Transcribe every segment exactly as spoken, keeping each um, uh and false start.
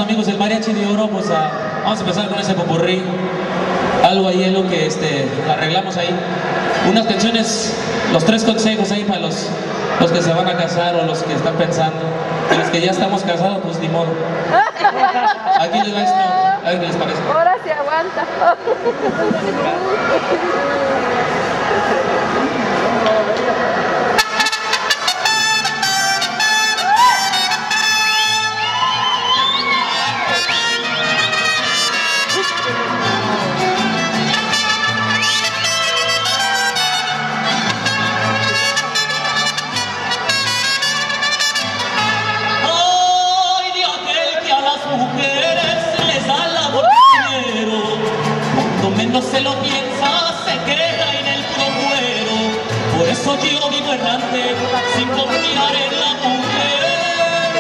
amigos del Mariachi de Oro, pues a, vamos a empezar con ese popurrí. Algo ahí es lo que este, arreglamos ahí. Unas canciones, los tres consejos ahí para los, los que se van a casar o los que están pensando. Y los que ya estamos casados, pues ni modo. Aquí les va esto, a ver qué les parece. Ahora se aguanta. No se lo piensa, se queda en el puro cuero. Por eso yo vivo errante, sin confiar en la mujer.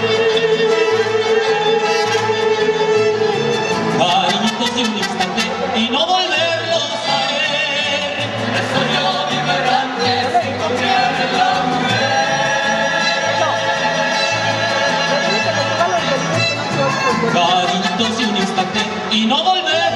Cariñitos de un instante y no volverlos a ver. Por eso yo vivo errante, sin confiar en la mujer. Cariñitos de un instante y no volverlos a ver.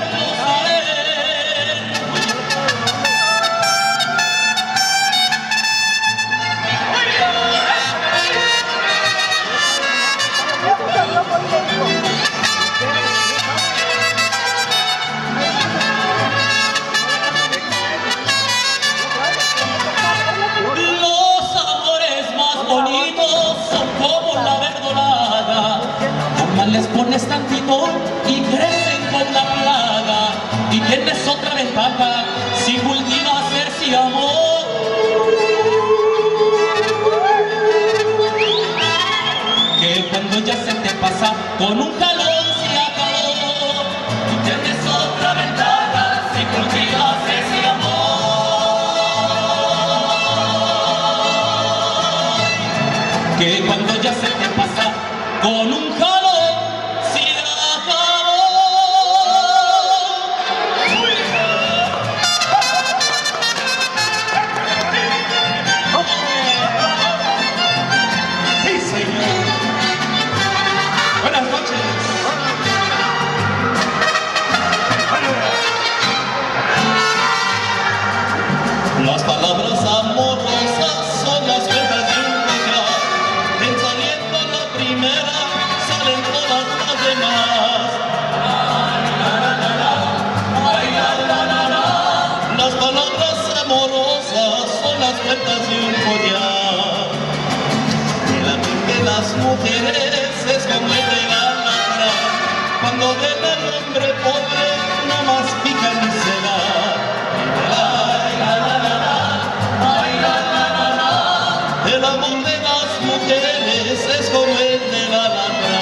Les pones tantito y crecen con la plaga. Y tienes otra ventaja si cultivas ese amor. Que cuando ya se te pasa con un jalón se acabó. Y tienes otra ventaja si cultivas ese amor. Que cuando ya se te pasa con un jalón las palabras amorosas son las vetas de un collar. En saliendo la primera salen todas las demás. Ay, la, la, la, la. Ay, la, la, la, la. Las palabras amorosas son las vetas de un collar. En la mente de las mujeres es como el de la lacra. Cuando ven al hombre pobre no más pican ni se da. El amor de las mujeres es como el de la lacra.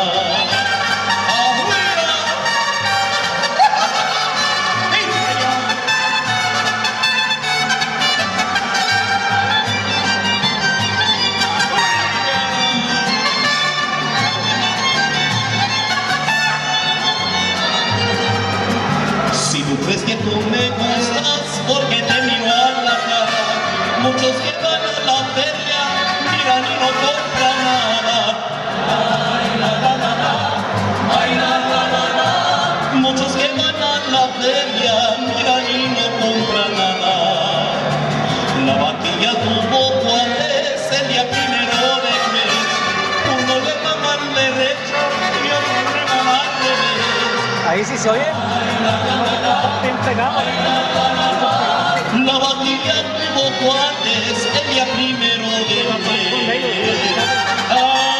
Si tú crees que tú me gustas porque te miro a la cara, muchos que van a la feria miran y no compran nada. Ay, la, la, la, la. Ay, la, la, la, la. Muchos que van a la feria miran y no compran nada. La vaquilla tuvo cuales el día primero de mes. Uno le maman derecho y otro le maman revés. Ahí sí se oye. Ay, la, la, la, la. Bien pegado. Ay, la, la, la, la. La vaquilla tuvo cuates el día primero de mes. Ah,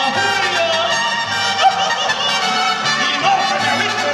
y no se me aviste.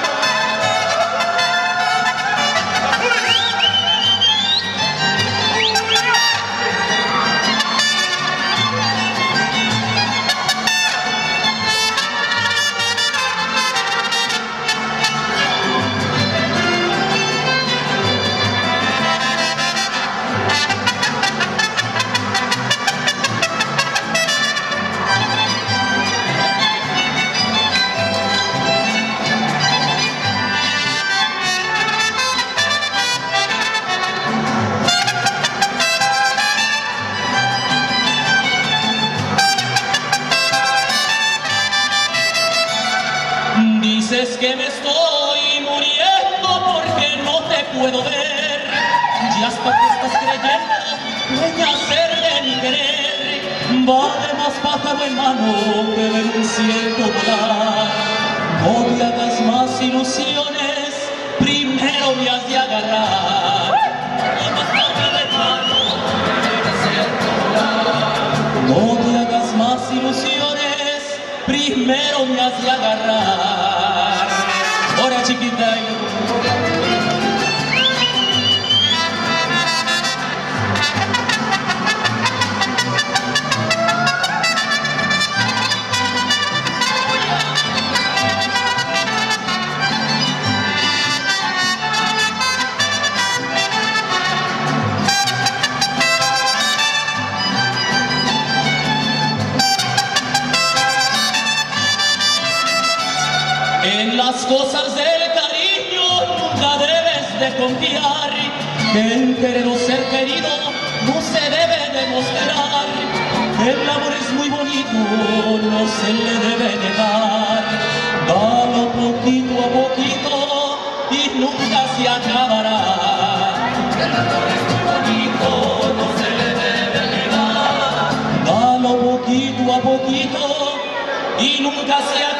Dices que me estoy muriendo porque no te puedo ver. Ya hasta que estás creyendo dueña ser de mi querer. Vale más pájaro en mano que ver un cielo volar. No te hagas más ilusiones, primero me has de agarrar. Vale más pájaro en mano que ver un cielo volar. No te hagas más ilusiones, primero me has de agarrar. Ahora chiquita. En las cosas del cariño nunca debes de confiar, que el querer o ser querido no se debe demostrar. El amor es muy bonito, no se le debe negar. Dalo poquito a poquito y nunca se acabará. El amor es muy bonito, no se le debe negar. Dalo poquito a poquito y nunca se acabará.